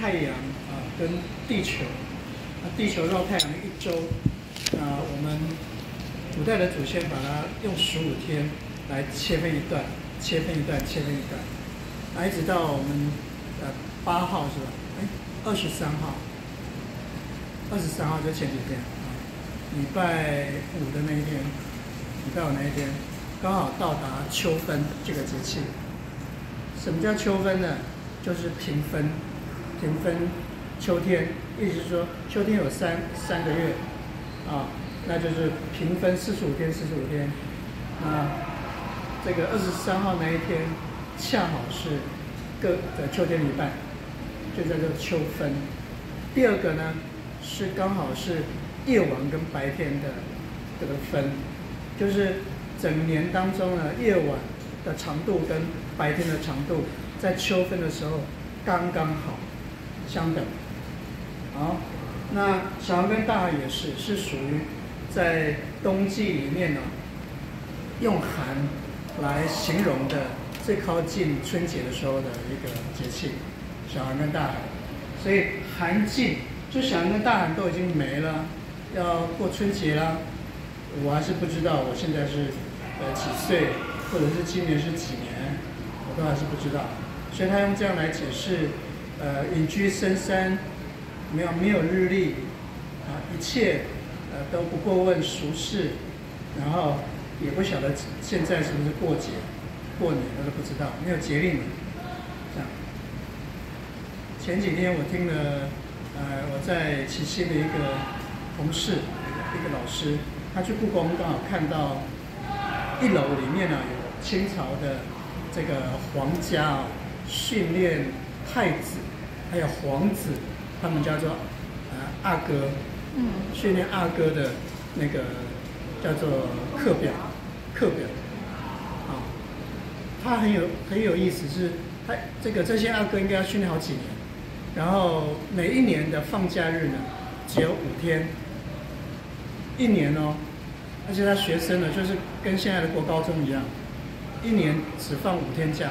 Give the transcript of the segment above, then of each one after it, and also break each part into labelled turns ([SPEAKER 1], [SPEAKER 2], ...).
[SPEAKER 1] 太阳跟地球，地球绕太阳1周，我们古代的祖先把它用15天来切分一段，切分一段，切分一段，一直到我们8号是吧？23号，23号就前几天礼拜5的那一天，礼拜5那一天刚好到达秋分这个节气。什么叫秋分呢？就是平分秋天，意思是说秋天有三个月，那就是平分45天，45天。这个23号那一天恰好是各的秋天一半，就叫做秋分。第二个呢是刚好是夜晚跟白天的这个分，就是整年当中呢夜晚的长度跟白天的长度在秋分的时候刚刚好相等。好，那小寒跟大寒也是属于在冬季里面呢，用寒来形容的最靠近春节的时候的一个节气，小寒跟大寒。所以寒尽，就小寒跟大寒都已经没了，要过春节啦。我还是不知道我现在是几岁，或者是今年是几年，我都还是不知道。所以他用这样来解释，隐居深山，没有日历，一切都不过问俗事，然后也不晓得现在是不是过节、过年，他都不知道，没有节令。这样。前几天我听了，我在奇溪的一个同事，一个老师，他去故宫刚好看到1楼里面有清朝的这个皇家训练太子，还有皇子，他们叫做阿哥，训练阿哥的那个叫做课表，他很有意思，是他这些阿哥应该要训练好几年，然后每一年的放假日呢只有5天，1年哦，而且他学生呢就是跟现在的国高中一样，1年只放5天假，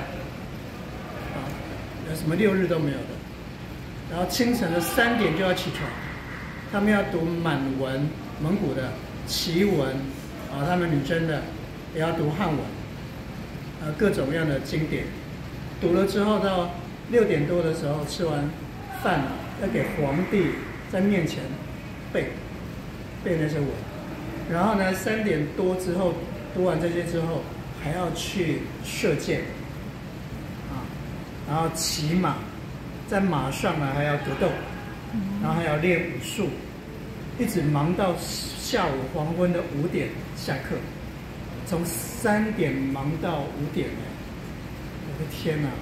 [SPEAKER 1] 什么6日都没有的。然后清晨的3点就要起床，他们要读满文，蒙古的旗文，他们女真的也要读汉文，各种各样的经典，读了之后到6点多的时候吃完饭要给皇帝在面前背那些文，然后呢3点多之后读完这些之后还要去射箭，然后骑马，在马上呢还要格斗，然后还要练武术，一直忙到下午黄昏的5点下课，从3点忙到5点，我的天哪！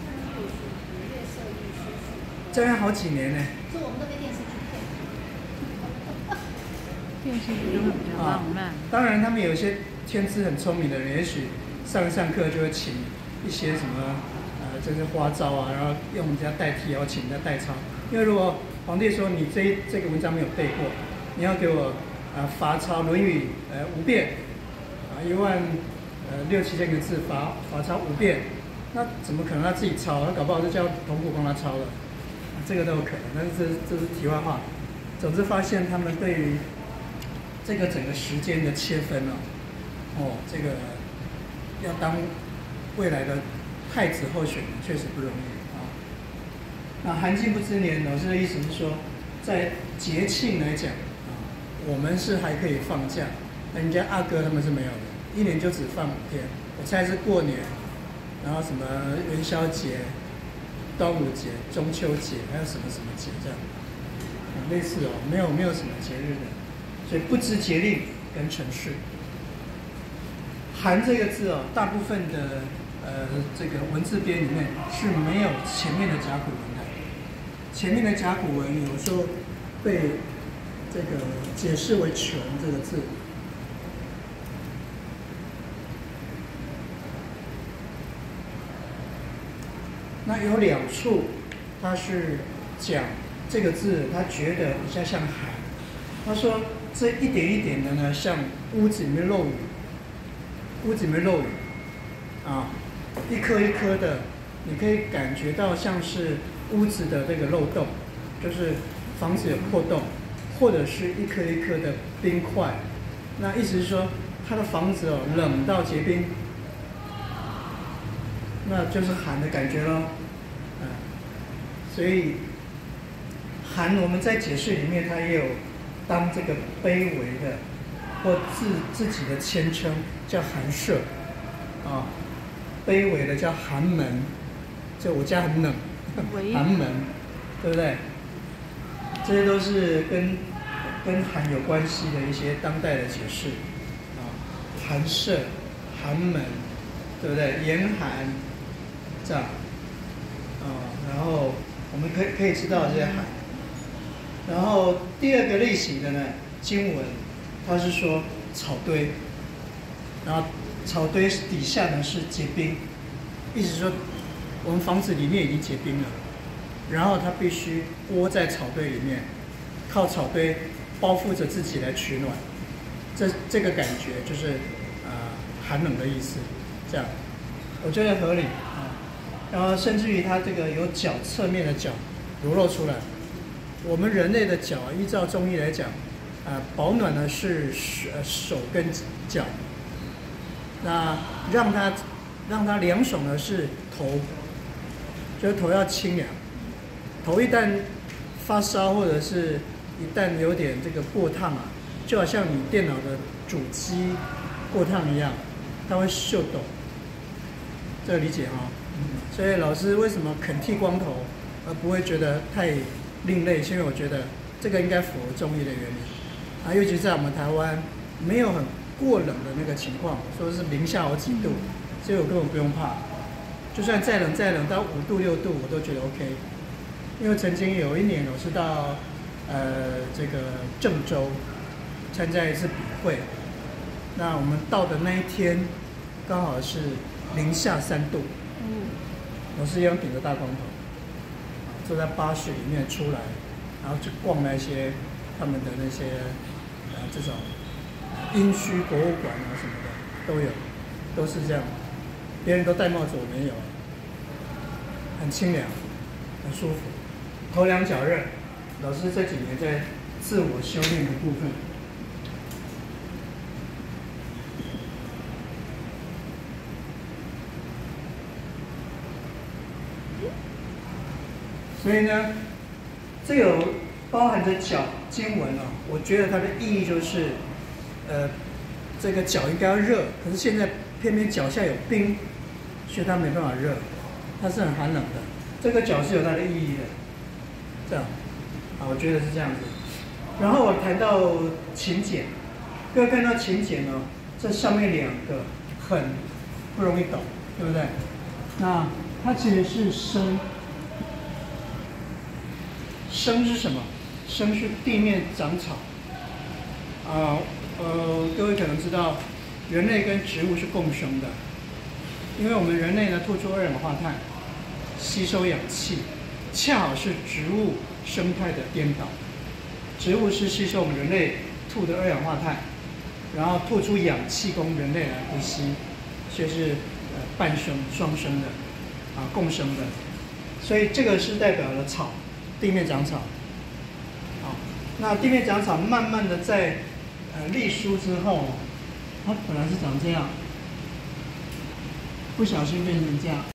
[SPEAKER 1] 这样好几年呢。
[SPEAKER 2] 所以我们都被电视剧骗。
[SPEAKER 3] 电视剧都会比较浪漫。
[SPEAKER 1] 当然，他们有些天资很聪明的人，也许上课就会请一些什么这些花招啊，然后用人家代替，然后请人家代抄。因为如果皇帝说你这个文章没有背过，你要给我罚抄《论语》5遍，16000-7000个字罚抄5遍，那怎么可能他自己抄？他搞不好就叫同步帮他抄了，这个都有可能。但是这是题外话。总之发现他们对于这个整个时间的切分这个要当未来的太子候选人确实不容易那寒尽不知年，老师的意思是说，在节庆来讲我们是还可以放假，人家阿哥他们是没有的，1年就只放5天。我猜是过年，然后什么元宵节、端午节、中秋节，还有什么节这样，类似没有什么节日的，所以不知节令跟程序。寒这个字大部分的这个文字编里面是没有前面的甲骨文的，前面的甲骨文有时候被这个解释为穷这个字。那有2处，他是讲这个字，他觉得比较像寒。他说这一点一点的呢，像屋子里面漏雨，一颗一颗的，你可以感觉到像是屋子的这个漏洞，就是房子有破洞，或者是一颗一颗的冰块。那意思是说，他的房子冷到结冰，那就是寒的感觉咯。所以寒我们在解释里面，它也有当这个卑微的或自己的谦称，叫寒舍啊。卑微的叫寒门，就我家很冷，寒门，对不对？这些都是跟寒有关系的一些当代的解释啊，寒舍、寒门，对不对？严寒，这样啊，然后我们可以知道这些寒。然后第二个类型的呢，经文，它是说草堆，然后草堆底下呢是结冰，意思是说我们房子里面已经结冰了，然后它必须窝在草堆里面，靠草堆包覆着自己来取暖，这个感觉就是寒冷的意思，这样我觉得合理啊。然后甚至于它这个有脚，侧面的脚裸露出来。我们人类的脚，依照中医来讲，保暖呢是手跟脚，那让它凉爽的是头，就是头要清凉。头一旦发烧或者是一旦有点这个过烫啊，就好像你电脑的主机过烫一样，它会秀抖。这个理解哈？所以老师为什么肯剃光头，而不会觉得太另类？因为我觉得这个应该符合中医的原理啊，尤其在我们台湾没有很过冷的那个情况，说是零下好几度，所以我根本不用怕。就算再冷到5度6度，我都觉得 OK。因为曾经有一年我是到这个郑州参加一次笔会，那我们到的那一天刚好是零下3度，我是一样顶着大光头，坐在巴士里面出来，然后去逛那些他们的那些这种殷墟博物馆啊什么的都有，都是这样，别人都戴帽子，我没有，很清凉，很舒服。头凉脚热，老师这几年在自我修炼的部分。所以呢，这有包含着脚经文啊，我觉得它的意义就是，这个脚应该要热，可是现在偏偏脚下有冰，所以它没办法热，它是很寒冷的。这个脚是有它的意义的。这样，我觉得是这样子。然后我谈到勤俭，各位看到勤俭呢，这上面2个很不容易懂，对不对？那它其实是生，生是什么？生是地面长草。各位可能知道，人类跟植物是共生的，因为我们人类呢吐出二氧化碳，吸收氧气。恰好是植物生态的颠倒，植物是吸收我们人类吐的二氧化碳，然后吐出氧气供人类来呼吸，所以是半生双生的，共生的。所以这个是代表了草，地面长草。好，那地面长草慢慢的在立疏之后，它本来是长这样，不小心变成这样。